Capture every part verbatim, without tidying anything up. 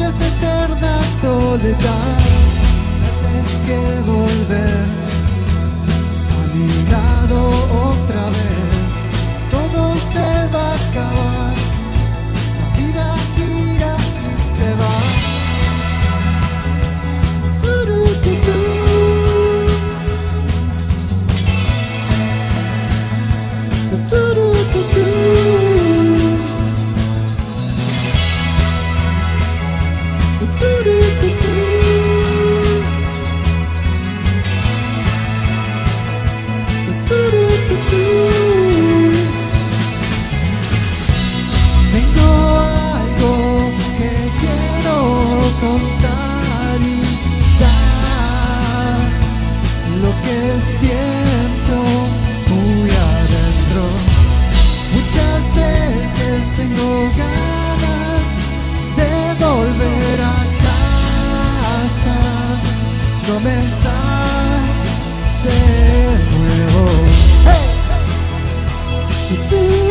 noche es eterna soledad. Tienes que volver a mi lado otra vez. Todo se va a acabar. La vida gira y se va. Tengo algo que quiero contar y dar lo que siento muy adentro. Muchas veces tengo ganas de volver a casa, comenzar de nuevo. ¡Hey! Y tú,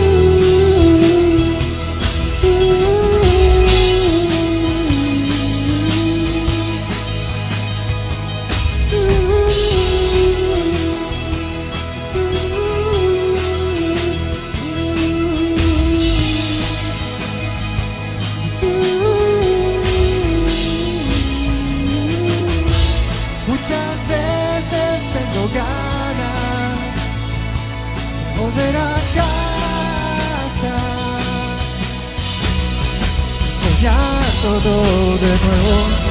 muchas veces tengo ganas de volver a casa, soñar todo de nuevo.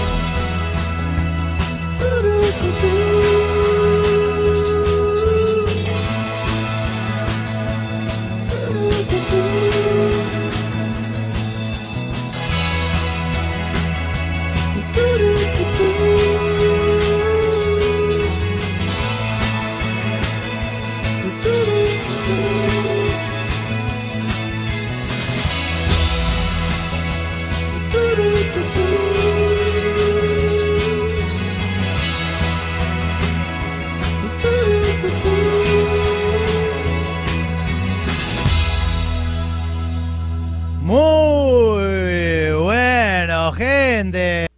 Muy bueno, gente.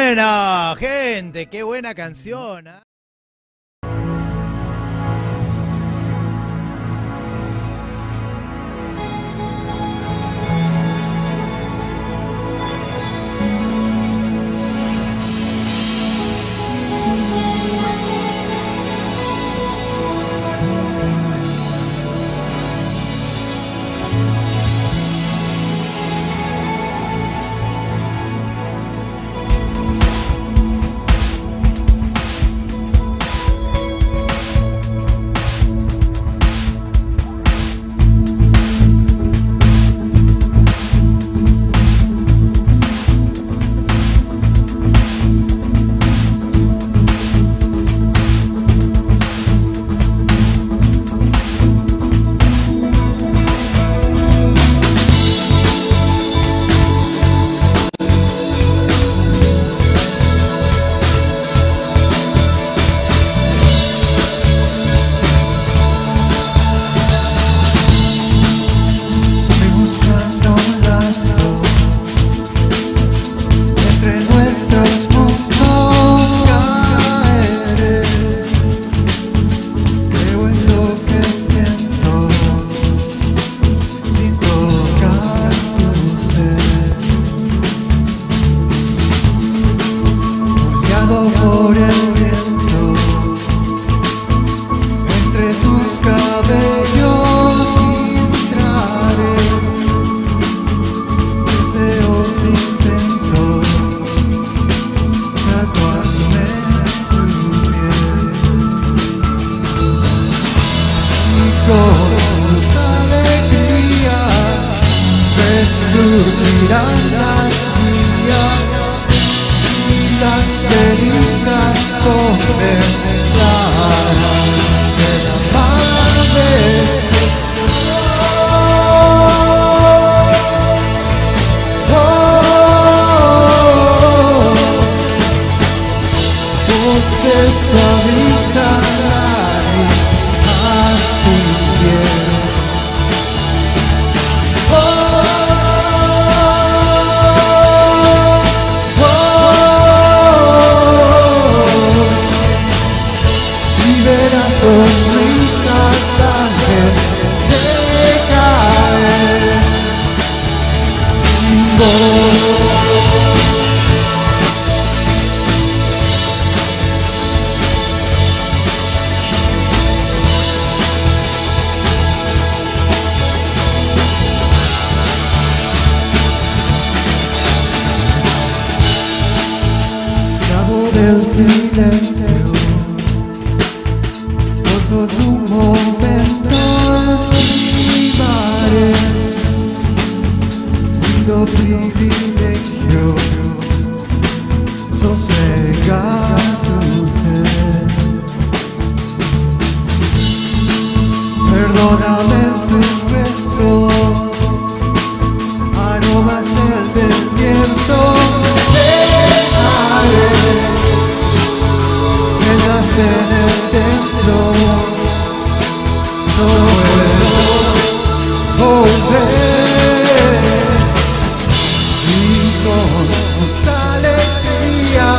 bueno, gente, qué buena canción, ¿eh? Surgirán las días y las cenizas contemplarán de la madre. Voces suavizarán a tu piel. Sonrisas antes de caer sin voz. Esclavo del silencio, por un momento estimaré lo privilegio sosegar tu ser. Perdóname tu beso, aromas del desierto dejaré, cenas en el templo. No puedo volver y con esta alegría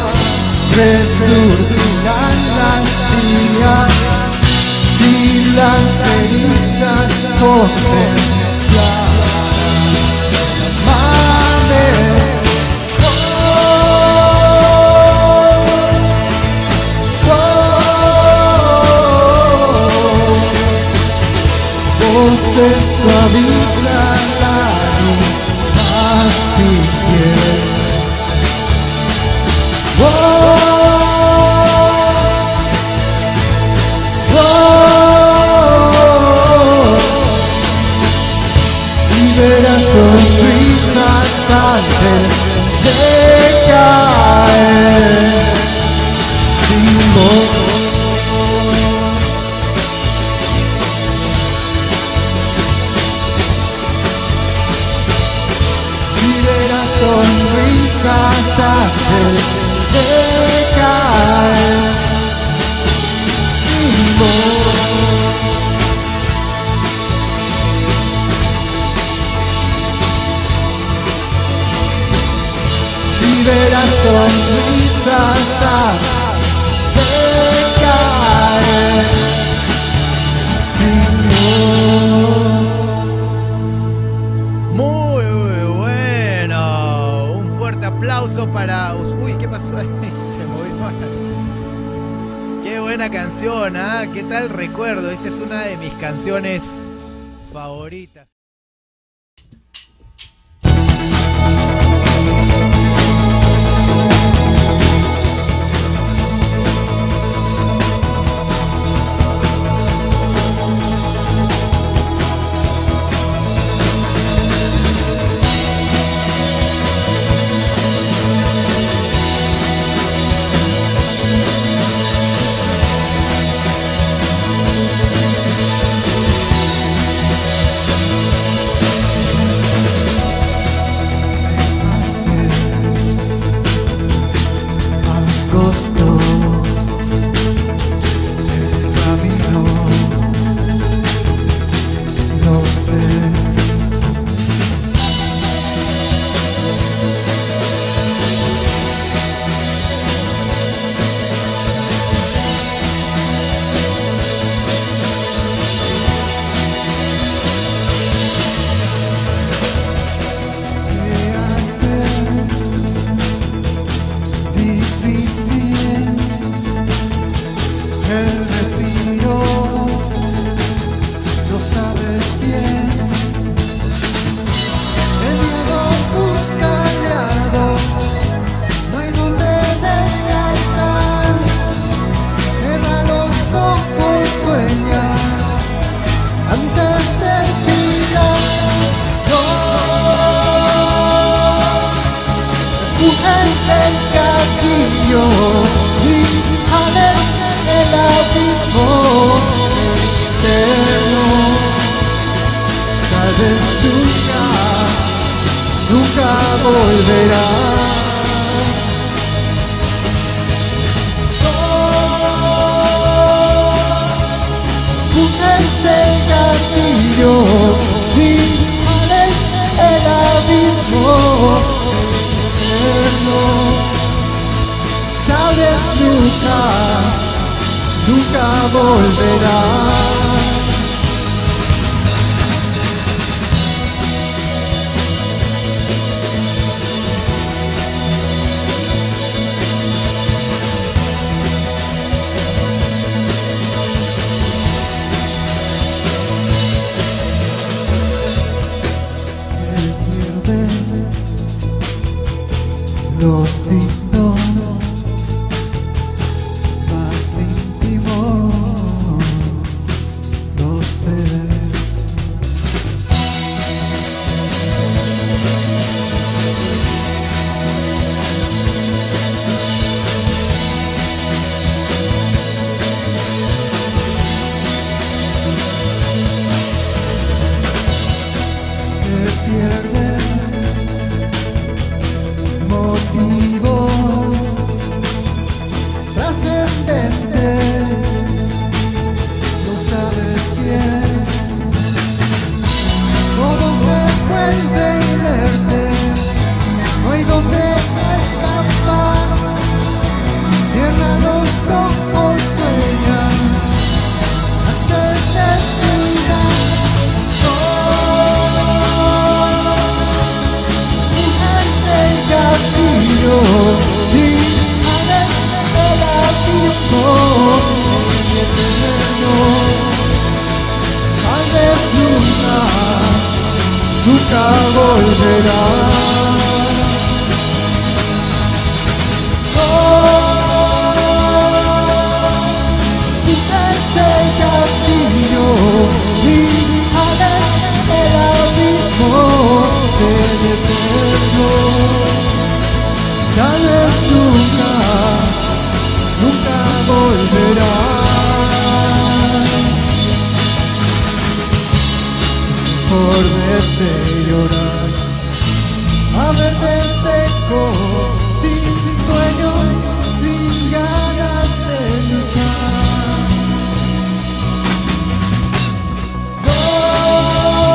resurgirán las días y las cenizas contemplarán el amanecer. Voces suavizan la luz a mi piel. Oh, oh, y verás sonrisas antes de caer sin voz. Sonrisas antes de caer sin voz. Y volver a sonrisas a decaer. Muy bueno. Un fuerte aplauso para... Uy, ¿qué pasó ahí? Se movió. Qué buena canción, ¿ah? ¿eh? ¿Qué tal recuerdo? Esta es una de mis canciones favoritas.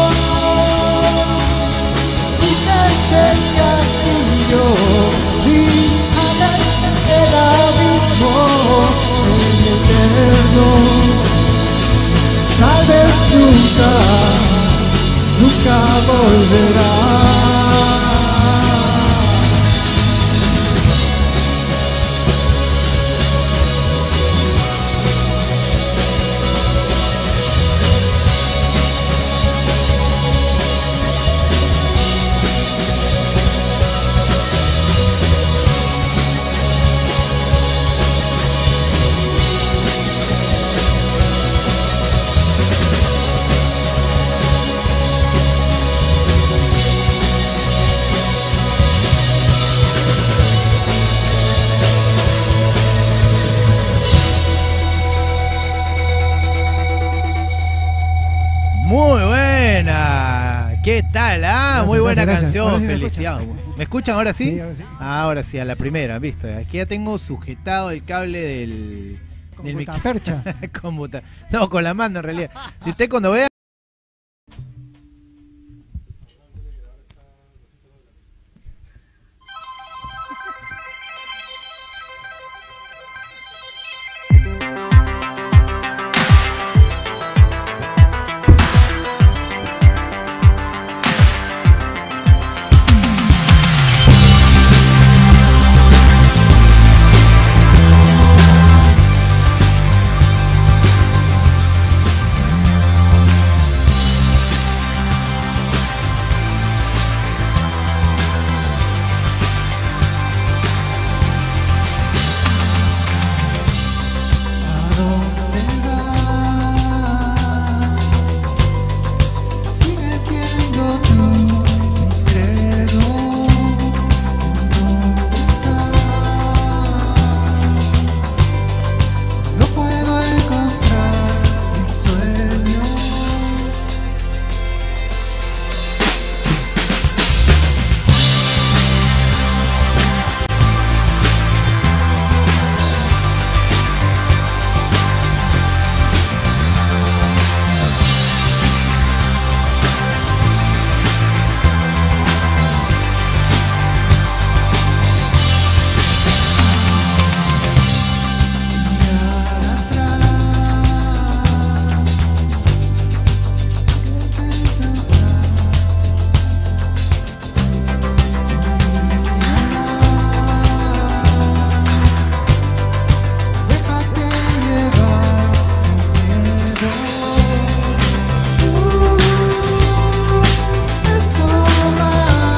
Yo volverá. Muy buena. ¿Qué tal? Ah, Gracias, muy buena gracias, gracias. canción. Ahora sí me Felicidades. escuchan. ¿Me escuchan ahora sí? Sí, ahora sí. Ah, ahora sí, a la primera, ¿viste? Aquí ya tengo sujetado el cable del... del Con percha. Computa- No, con la mano en realidad. Si usted cuando vea... ¿A dónde vas? Sigue siendo tú mi credo. ¿Dónde estás? No puedo encontrar mi sueño. Mirar atrás, que intento estar. Déjate llevar sin miedo. Eso va.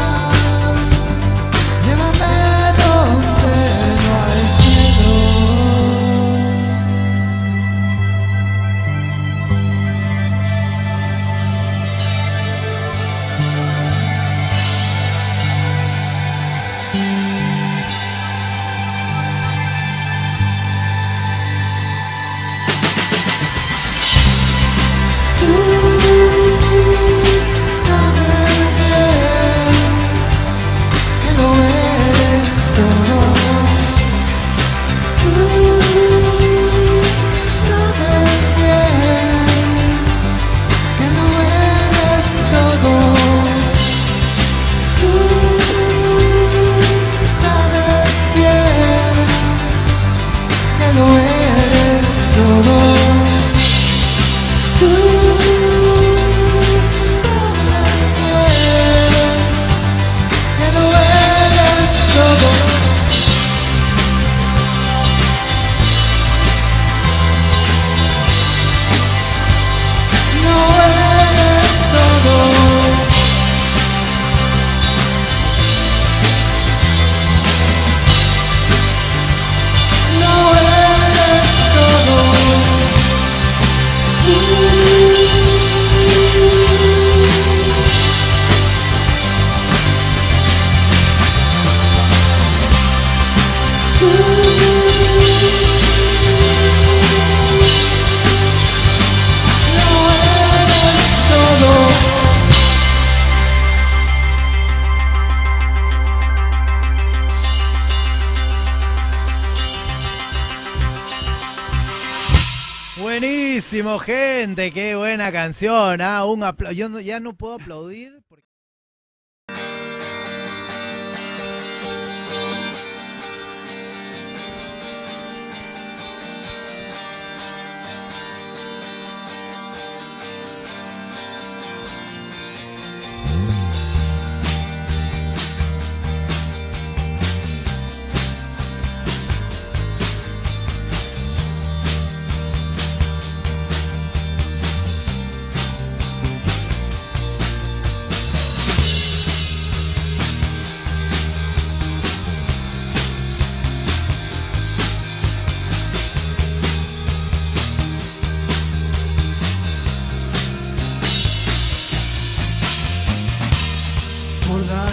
Llévame donde no hay cielo. Tú sabes bien que lo eres todo. Tú sabes bien que lo eres todo. Tú sabes bien que lo eres todo. Tú sabes bien que lo eres todo. No eres todo. No eres todo. No eres todo. Buenísimo, gente. Qué buena canción. Ah, un apla- Yo no- ya no puedo aplaudir. Porque...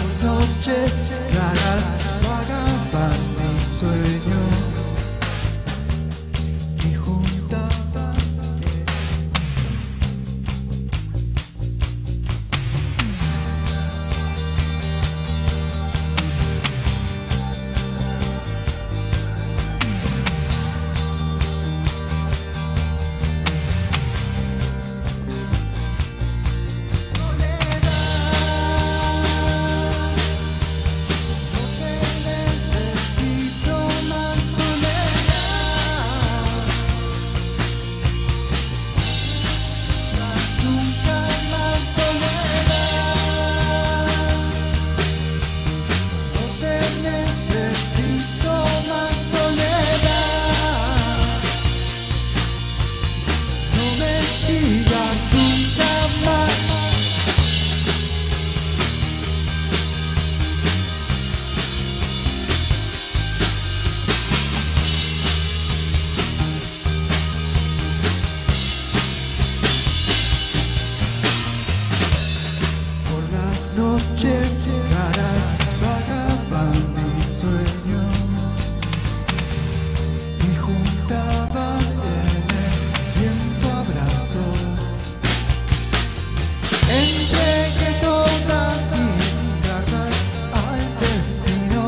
las noches claras vagaban mi sueño y juntaba noches claras vagaban mi sueño y juntaba en el viento abrazos. Entregué todas mis cartas al destino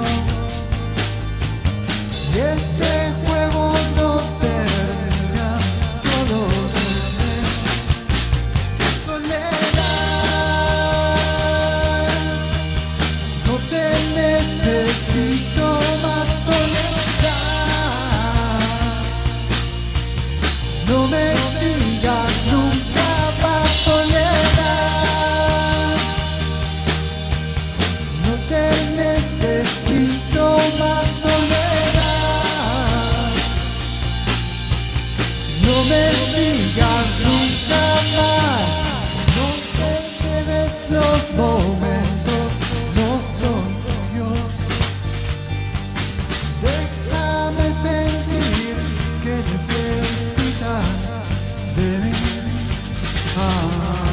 y este juego no termina, solo de soledad. Necesito más soledad. No me digas nunca más soledad. No te necesito más soledad. No me digas nunca más. No te quedes los momentos, no son. Déjame sentir que necesitan de mí. Ah.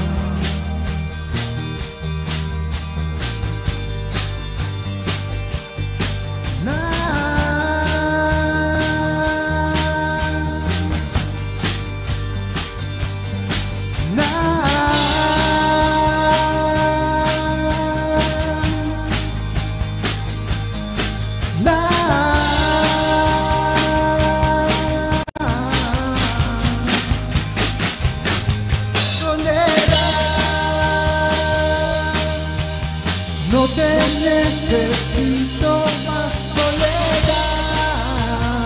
No te necesito más soledad.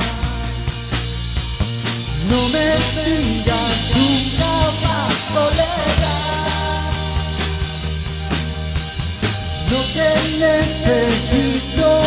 No me digas nunca más soledad. No te necesito